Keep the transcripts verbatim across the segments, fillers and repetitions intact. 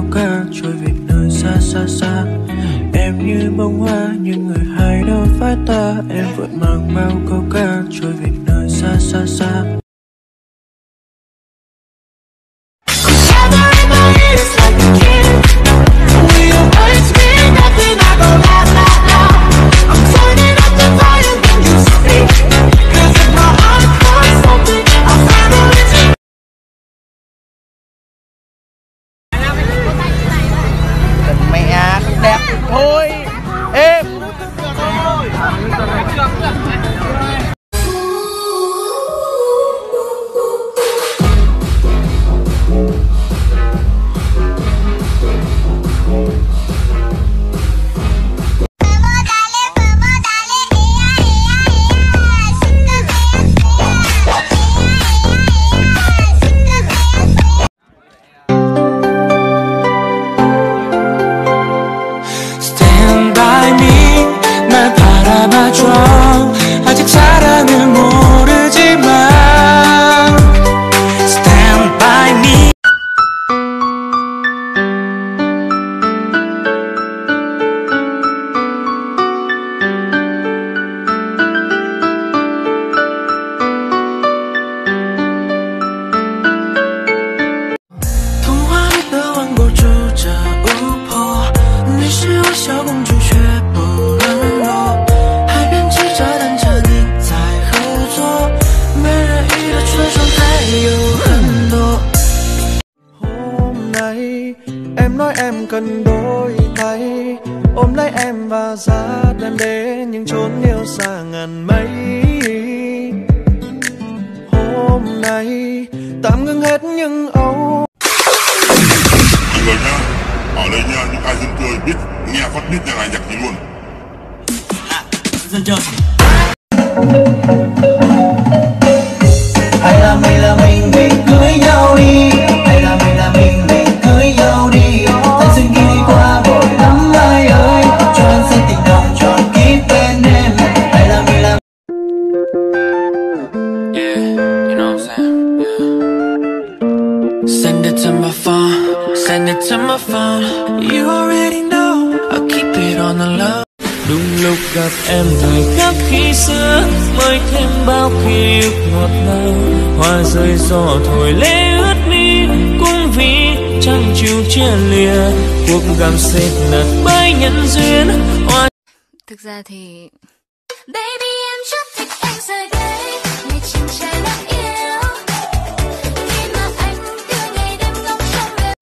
câu ca trôi về nơi xa xa xa. Em như bông hoa nhưng người hay đâu phải ta. Em vội mang bao câu ca trôi về nơi xa xa xa. Thôi em 아직 사랑을 모르지만 Stand by me.童话里的王国住着巫婆，你是我小公主却不能落。 Em nói em cần đôi tay ôm lấy em và dắt em đến những chốn yêu xa ngàn mây. Hôm nay tạm ngưng hết những âu. Mọi người nhá, ở đây nha, những ai dân chơi biết nghe phát biết nhà này nhạc gì luôn. À, dân chơi. Hay là mình là mình mình cưới nhau đi. Hay là mình là mình mình cưới nhau đi. Thanh xuân kia đi qua vội lắm ai ơi. Cho anh sẽ tình đồng tròn kiếp bên em. Hay là mình là. Yeah, you know what I'm saying? Yeah. Send it to my phone. Send it to my phone. You already know I'll keep it on the low. Đúng lúc gặp em thời khắc khi xưa mới thêm bao ký ức ngọt ngào. Hoa rơi gió thổi lê ướt mi cũng vì chẳng chịu chia lìa. Cuộc gặp xếp nát bởi nhân duyên. Hoa... Thực ra thì Baby em chắc thích anh rời đây. Ngày chim trời đang yêu. Khi mà anh đưa ngày đêm ngóng trong đời.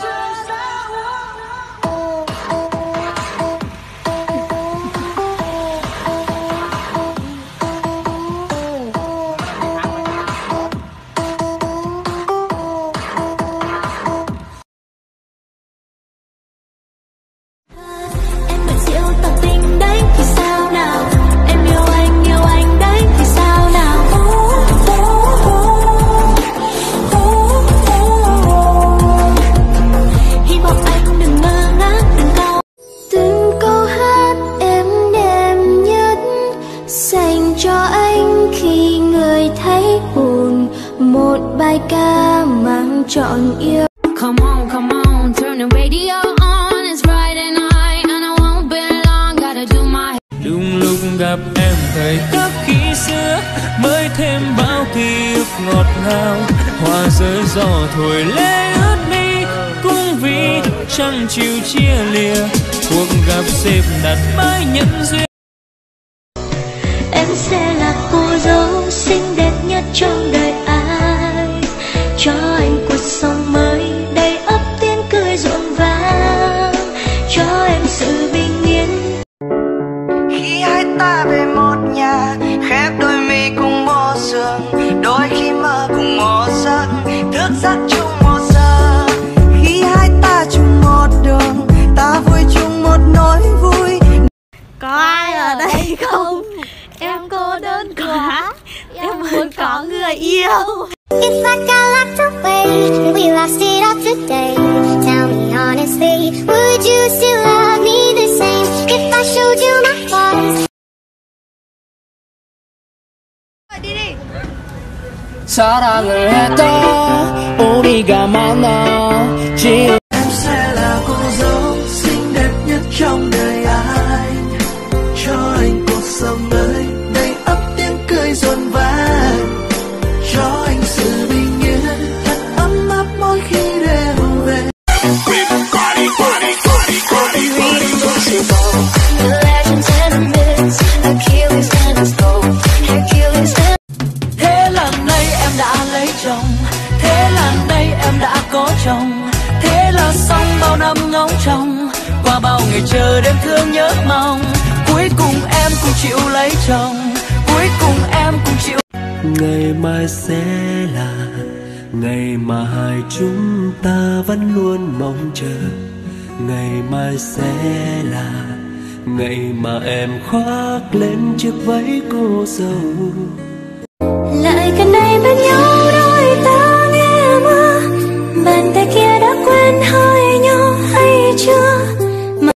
Bài ca mang trọn yêu. Come on, come on, turn the radio on. It's Friday night and I won't be long. Gotta do my. Đúng lúc gặp em thời khắc khi xưa mới thêm bao ký ức ngọt ngào. Hoa rơi gió thổi lê ướt mi cũng vì chẳng chịu chia lìa. Cuộc gặp xếp đặt bởi nhân duyên. Em sẽ là cô dâu xinh đẹp nhất trong đời ai. Cho anh cuộc sống mới đầy ắp tiếng cười rộn vang. Cho em sự bình yên. Khi hai ta về một nhà, khép đôi mi cùng một giường. Đôi khi mơ cùng một giấc, thức giấc chung một giờ. Khi hai ta chung một đường, ta vui chung một nỗi vui. Có ai ở đây không? Em cô đơn quá. Em muốn có người yêu. If I got locked away and we lost it all today, tell me honestly, would you still love me the same if I showed you my flaws? Đi đi. 사랑을 했다 우리가 만나 지금 em sẽ là ngày chờ đêm thương nhớ mong. Cuối cùng em cũng chịu lấy chồng, cuối cùng em cũng chịu. Ngày mai sẽ là ngày mà hai chúng ta vẫn luôn mong chờ. Ngày mai sẽ là ngày mà em khoác lên chiếc váy cô dâu. Lại gần đây bên nhau đôi ta nghe mơ, bàn tay kia đã quên hơi nhau hay chưa? Mà...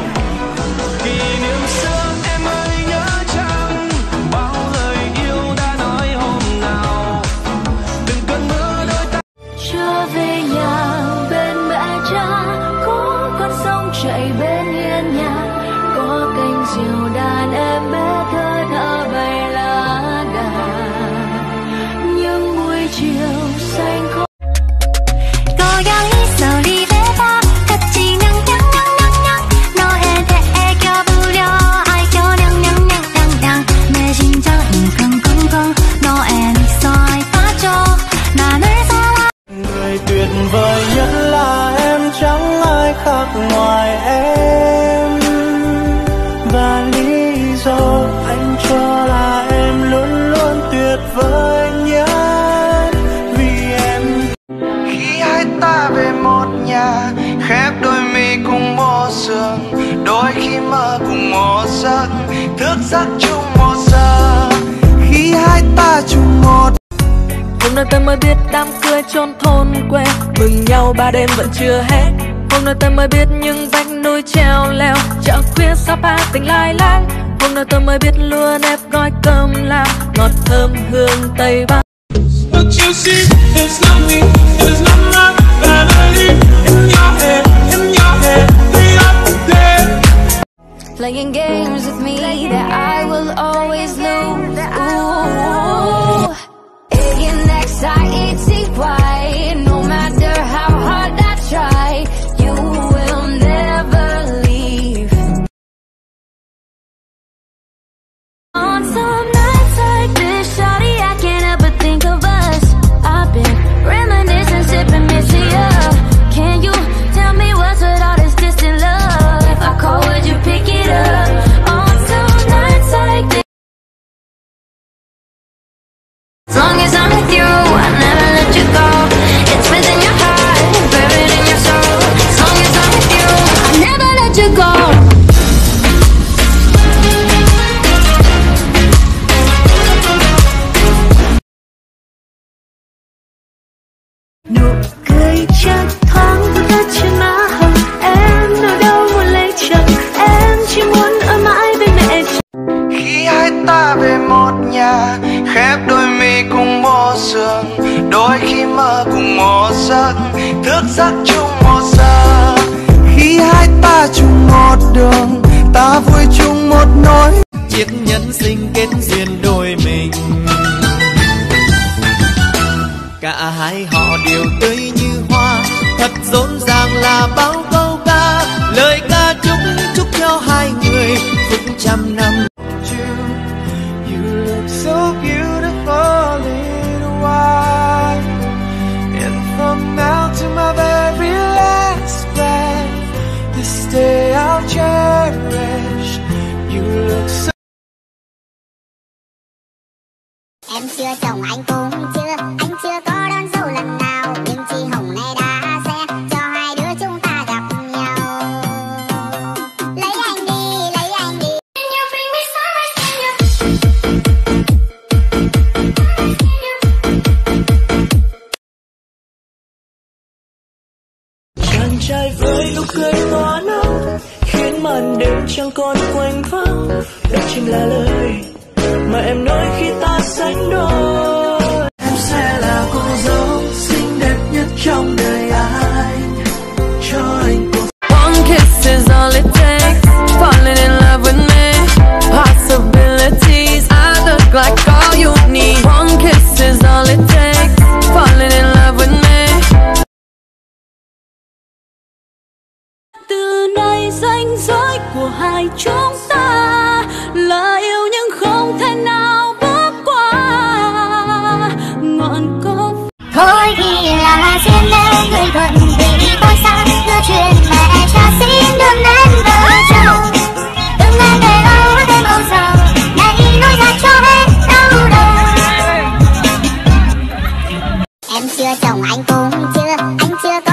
Kỷ niệm xưa em ơi nhớ chăng, bao lời yêu đã nói hôm nào. Từng cơn mưa đôi ta Trở về nhà bên mẹ cha, có con sông chảy bên hiên nhà, có cành diều đàn em bé thơ thơ bay lá đà. Những buổi chiều xanh khô 고양이 소리를 봐 같이 냥냥냥냥냥 너에게 애교부려 아이고 냥냥냥냥냥 내 심장이 쿵쿵쿵 너의 미소에 빠져 나를 사랑. Người tuyệt vời nhất là em, chẳng ai khác ngoài em. Và lý do anh cho là em luôn luôn tuyệt vời nhất vì em. Khi hai ta về một nhà, khép đôi mi cùng một giường, đôi khi mơ cùng một giấc, thức giấc chung một giờ. Khi hai ta chung một. hôm nay ta mới biết đám cưới chôn thôn quê, mừng nhau ba đêm vẫn chưa hết. Hôm nay ta mới biết những vách núi treo leo, chợ khuya Sapa tình lai láng. Hôm nay ta mới biết luôn ép gói cơm lam, ngọt thơm hương Tây Bắc. But you see, it's not me, it's not my melody. In your head, in your head, way up there. playing games with me that I will always lose. Ooh, A N X I E T Y. No matter how hard I try, you will never leave. On some nights like this, shawty, I can't help but think of us. I've been reminiscing, sipping Missy up. Can you tell me what's with all this distant love? If I call, would you pick it up? On some nights like this, as long as I'm with you, I never let you go. It's within your heart, buried in your soul. As long as I'm with you, I never let you go. Nụ cười chân thoáng vút trên má hồng, em đâu đâu muốn lấy chồng, em chỉ muốn ở mãi bên mẹ. Khi hai ta về một nhà, khép đôi mi cùng một giường, đôi khi mơ cùng một giấc, thức giấc chung một giờ. Khi hai ta chung một đường, ta vui chung một nỗi. Chiếc nhẫn sinh kết duyên đôi mình, cả hai họ đều tươi như hoa, thật rộn ràng là bao câu ca, lời ca chúc chúc cho hai người phúc trăm năm. You look so beautiful in white, and from now to my very last breath, this day I'll cherish. You look so. Em chưa chồng anh cũng chưa, anh chưa có đón dâu lần nào, nhưng chị Hồng này đã sẽ cho hai đứa chúng ta gặp nhau. Lấy anh đi, lấy anh đi. Đàn trai với nụ cười tỏa nắng, khiến màn đêm chẳng còn quanh vắng. Đó chính là lời mà em nói khi ta sánh đôi. Em sẽ là cô dâu xinh đẹp nhất trong đời anh, cho anh cuộc. One kiss is all it takes, falling in love with me. Possibilities, I look like all you need. One kiss is all it takes, falling in love with me. Từ nay ranh giới của hai chúng ta là yêu nhưng không thể nào bước qua ngọn cốc. Thôi thì là duyên lẽ người thuận vì tôi xa đưa chuyện mẹ cha xin đừng đến với em chưa chồng anh cũng chưa, anh chưa